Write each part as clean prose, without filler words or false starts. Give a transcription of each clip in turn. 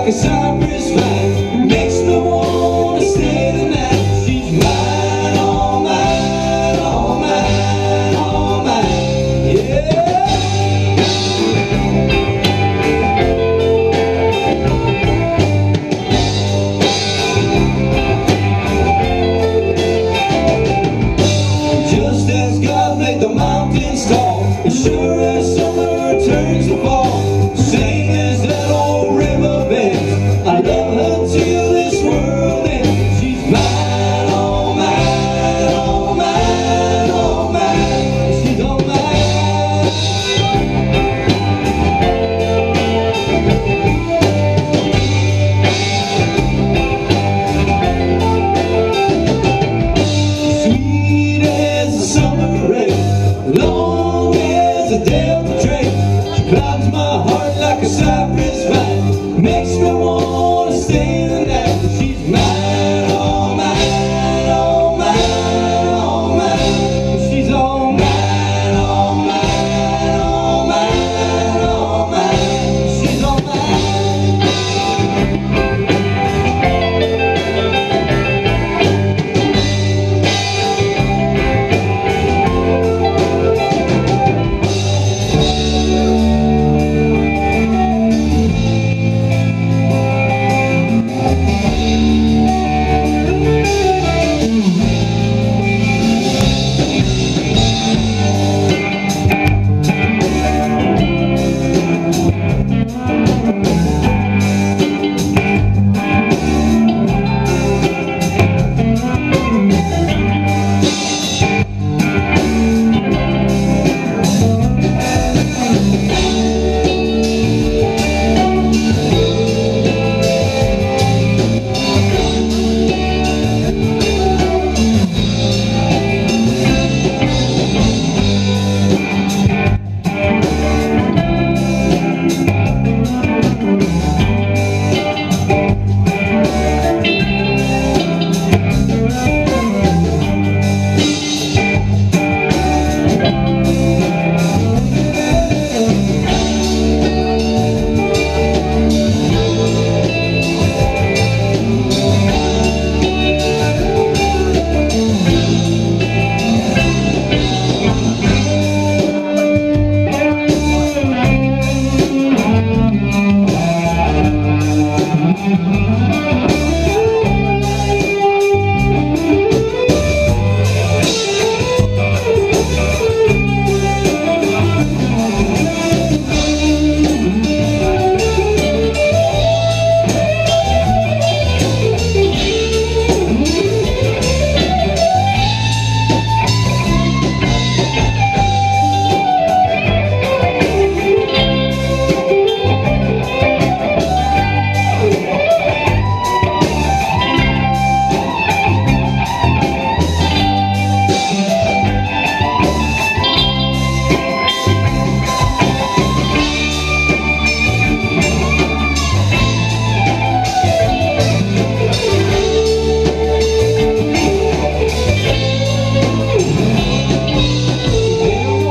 a cypress vine, makes me wanna stay the night. She's mine, all mine, all mine, all mine, yeah. Just as God made the mountains tall, as sure as summer turns to fall, same as that old river bends, I love her till this world ends. She's mine, all mine, all mine, all mine. She's all mine. Sweet as the summer rain, long as the Delta train, she climbs my heart like a cypress vine, makes me wanna stay the night. She's mine, all mine, all mine, all mine. She's all mine, all mine, all mine, all mine. She's all mine.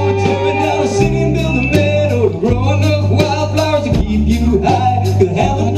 Growing up wildflowers to keep you high. Could have